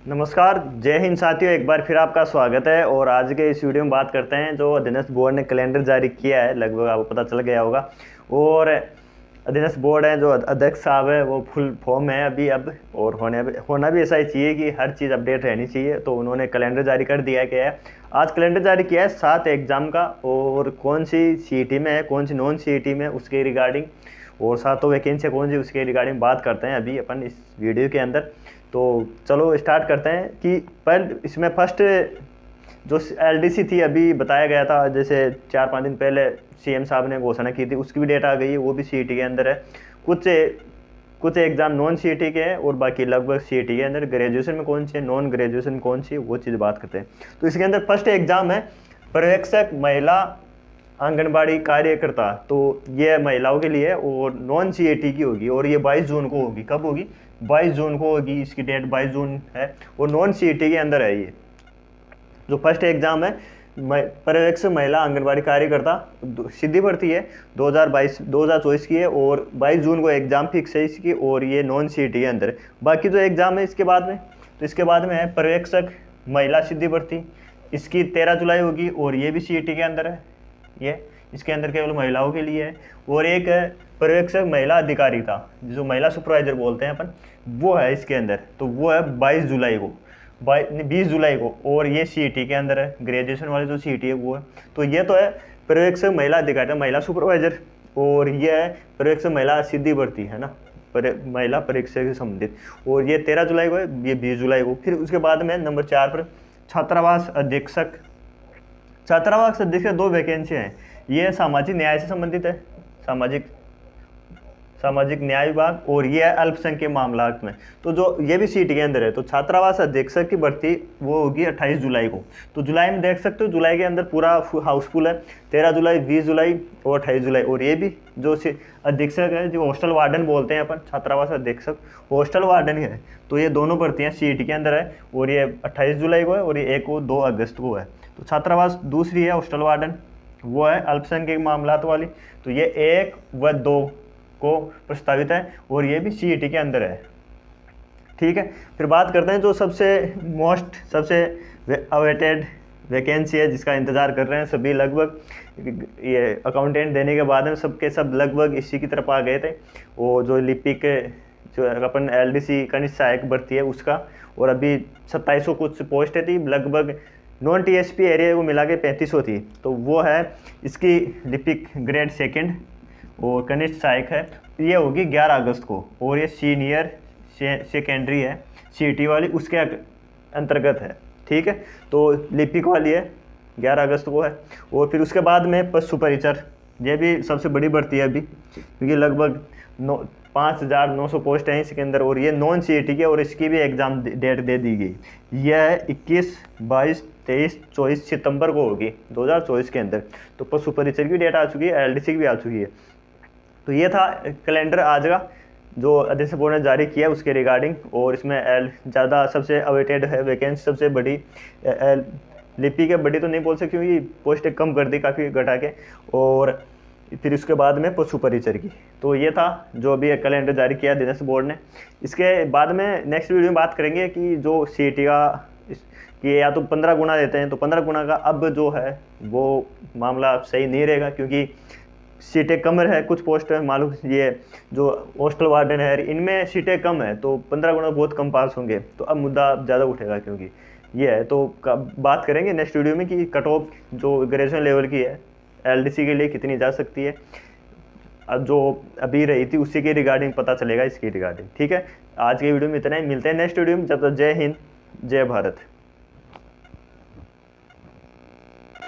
नमस्कार, जय हिंद साथियों। एक बार फिर आपका स्वागत है और आज के इस वीडियो में बात करते हैं जो अधीनस्थ बोर्ड ने कैलेंडर जारी किया है। लगभग आपको पता चल गया होगा। और अधीनस्थ बोर्ड है जो अध्यक्ष साहब है वो फुल फॉर्म है अभी अब, और होना भी ऐसा ही चाहिए कि हर चीज़ अपडेट रहनी चाहिए। तो उन्होंने कैलेंडर जारी कर दिया है। क्या है, आज कैलेंडर जारी किया है 7 एग्ज़ाम का, और कौन सी सीईटी में है, कौन सी नॉन सीईटी में, उसके रिगार्डिंग, और 7 वैकेंसी कौन सी, उसके रिगार्डिंग बात करते हैं अभी अपन इस वीडियो के अंदर। तो चलो स्टार्ट करते हैं कि पहले इसमें फर्स्ट जो एलडीसी थी, अभी बताया गया था जैसे 4-5 दिन पहले सीएम साहब ने घोषणा की थी, उसकी भी डेट आ गई है। वो भी सीईटी के अंदर है। कुछ एग्ज़ाम नॉन सीईटी के हैं और बाकी लगभग सीईटी के अंदर। ग्रेजुएशन में कौन सी है, नॉन ग्रेजुएशन में कौन सी है, वो चीज़ बात करते हैं। तो इसके अंदर फर्स्ट एग्ज़ाम है पर्यवेक्षक महिला आंगनबाड़ी कार्यकर्ता। तो ये महिलाओं के लिए है और नॉन सीईटी की होगी, और ये 22 जून को होगी। कब होगी? 22 जून को होगी। इसकी डेट 22 जून है और नॉन सीईटी के अंदर है। ये जो फर्स्ट एग्ज़ाम है पर्यवेक्षक महिला आंगनबाड़ी कार्यकर्ता, सीधी भर्ती है, 2024 की है, और 22 जून को एग्ज़ाम फिक्स है इसकी, और ये नॉन सीईटी के अंदर है। बाकी जो एग्ज़ाम है इसके बाद में, तो इसके बाद में है पर्यवेक्षक महिला सीधी भर्ती। इसकी 13 जुलाई होगी और ये भी सीईटी के अंदर है। ये इसके अंदर केवल महिलाओं के लिए है। और एक है पर्यवेक्षक महिला अधिकारिता, जो महिला सुपरवाइजर बोलते हैं अपन, वो है इसके अंदर। तो वो है 20 जुलाई को, और ये सीईटी के अंदर है। ग्रेजुएशन वाली जो सीईटी है वो है। तो ये तो है पर्यवेक्षक महिला अधिकारिता, महिला सुपरवाइजर, और ये है पर्यवेक्षक महिला सीधी भर्ती है ना, महिला परीक्षा से संबंधित। और ये 13 जुलाई को है, ये 20 जुलाई को। फिर उसके बाद में नंबर 4 पर छात्रावास अधीक्षक। छात्रावास अधीक्षक 2 वैकेंसी हैं। ये सामाजिक न्याय से संबंधित है, सामाजिक न्याय विभाग, और ये है अल्पसंख्यक मामलात में। तो जो ये भी सीट के अंदर है। तो छात्रावास अधीक्षक की भर्ती वो होगी 28 जुलाई को। तो जुलाई में देख सकते हो, जुलाई के अंदर पूरा हाउसफुल है। 13 जुलाई, 20 जुलाई और 28 जुलाई। और ये भी जो अधीक्षक है, जो हॉस्टल वार्डन बोलते हैं अपन, छात्रावास अधीक्षक हॉस्टल वार्डन है। तो ये दोनों भर्तियाँ सीईटी के अंदर है, और ये 28 जुलाई को है, और ये 2 अगस्त को है। तो छात्रावास दूसरी है हॉस्टल वार्डन, वो है अल्पसंख्यक मामलात वाली। तो ये 1 व 2 को प्रस्तावित है, और ये भी सीईटी के अंदर है। ठीक है, फिर बात करते हैं जो सबसे अवेटेड वैकेंसी है, जिसका इंतज़ार कर रहे हैं सभी। लगभग ये अकाउंटेंट देने के बाद में सबके सब लगभग इसी की तरफ आ गए थे। वो जो लिपिक जो अपन एलडीसी कनिष्ठ सहायक भर्ती है उसका, और अभी 2700 कुछ पोस्ट थी। लगभग नॉन टीएसपी एरिया को मिला के 3500 थी। तो वो है इसकी लिपिक ग्रेड 2 और कनिष्ठ सहायक है। ये होगी 11 अगस्त को, और ये सीनियर सेकेंडरी है सीईटी वाली, उसके अंतर्गत है। ठीक है, तो लिपिक वाली है 11 अगस्त को है। और फिर उसके बाद में पशु परिचर, ये भी सबसे बड़ी भर्ती है अभी, क्योंकि लगभग 5900 पोस्ट हैं इसके अंदर, और ये नॉन सीईटी के, और इसकी भी एग्ज़ाम डेट दे दी गई। यह है 21, 22, 23, 24 सितंबर को होगी 2024 के अंदर। तो पशु परिचर की डेट आ चुकी है, एलडीसी की भी आ चुकी है। तो ये था कैलेंडर आज का जो अध्यक्ष बोर्ड ने जारी किया उसके रिगार्डिंग। और इसमें ज़्यादा सबसे अवेटेड है वैकेंसी, सबसे बड़ी लिपि के, बड़ी तो नहीं बोल सकती क्योंकि पोस्टें कम कर दी काफ़ी घटा के। और फिर उसके बाद में पशु परिचर की। तो ये था जो अभी कैलेंडर जारी किया अध्यक्ष बोर्ड ने। इसके बाद में नेक्स्ट वीडियो में बात करेंगे कि जो सीईटी का कि या तो 15 गुना देते हैं, तो 15 गुना का अब जो है वो मामला सही नहीं रहेगा, क्योंकि सीटें कम है, कुछ पोस्ट है मालूम। ये जो हॉस्टल वार्डन है इनमें सीटें कम है, तो 15 गुना बहुत कम पास होंगे। तो अब मुद्दा ज़्यादा उठेगा, क्योंकि ये है। तो बात करेंगे नेक्स्ट वीडियो में कि कट ऑफ जो ग्रेजुएशन लेवल की है एलडीसी के लिए कितनी जा सकती है। अब जो अभी रही थी उसी के रिगार्डिंग पता चलेगा, इसकी रिगार्डिंग। ठीक है, आज के वीडियो में इतना ही। मिलते हैं नेक्स्ट वीडियो में। जब तक जय हिंद, जय भारत।